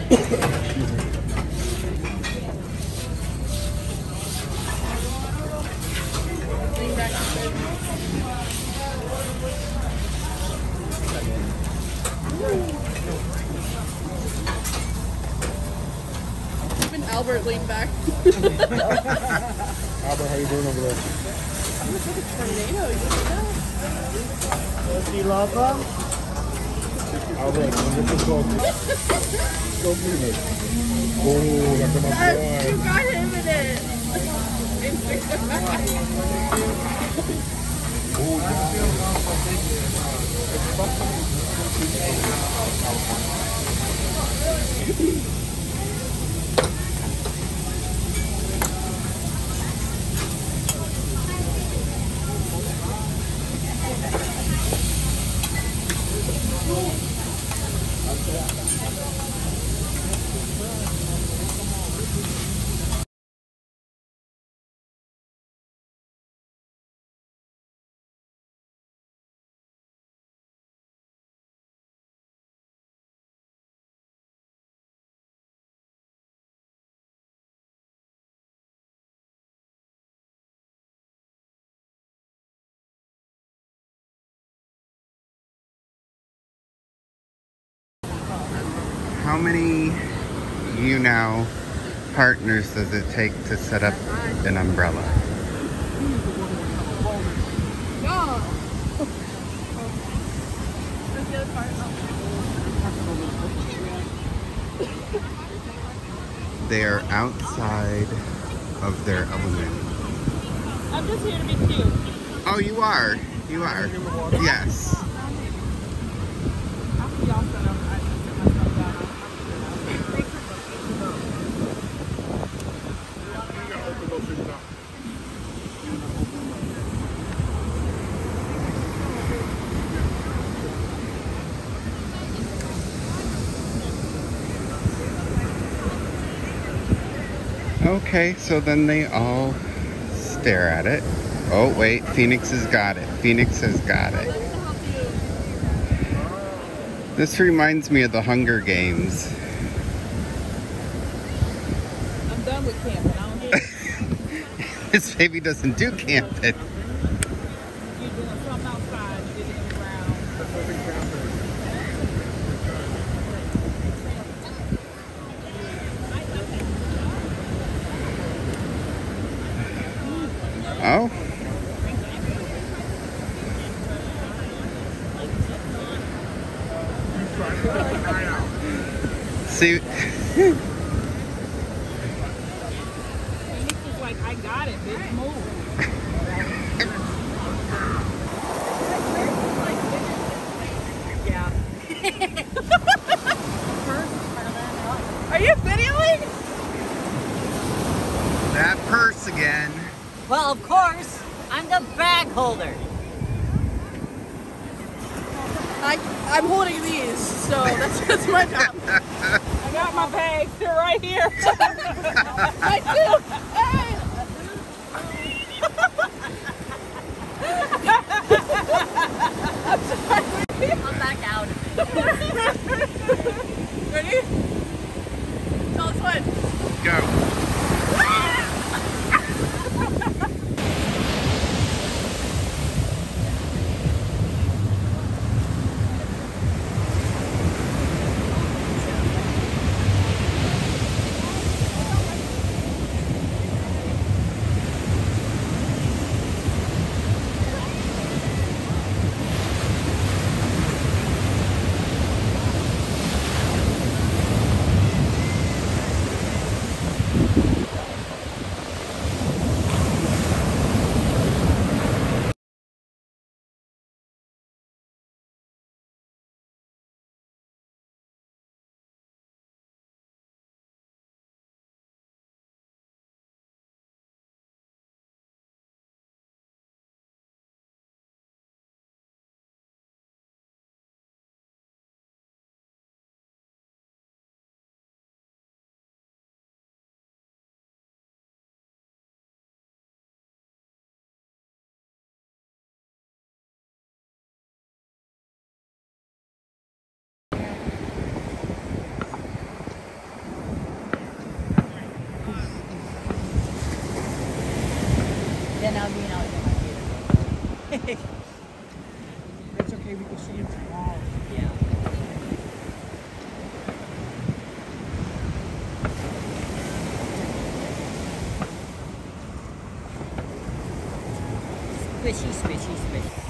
Even Albert leaned back. Albert, how you doing over there? Tornado, you know? See lava? Albert, come get close. Go move it. Oh, that's my boy. You got him in it. How many YouNow partners does it take to set up an umbrella? They are outside of their element. I'm just here to be cute. Oh, you are. You are. Yes. Okay, so then they all stare at it. Oh, wait, Phoenix has got it. Phoenix has got it. This reminds me of the Hunger Games. I'm done with camping. I don't do it. This baby doesn't do camping. You're doing something outside. You're getting in the ground. Oh. See. Phoenix is like, I got it, bitch, move. Yeah. Are you videoing? That purse again. Well, of course, I'm the bag holder. I'm holding these, so that's my job. I got my bag. They're right here. I do. Hey. I'm back out. Ready? Tell us when. Go. Yeah. Squishy, squishy, squishy.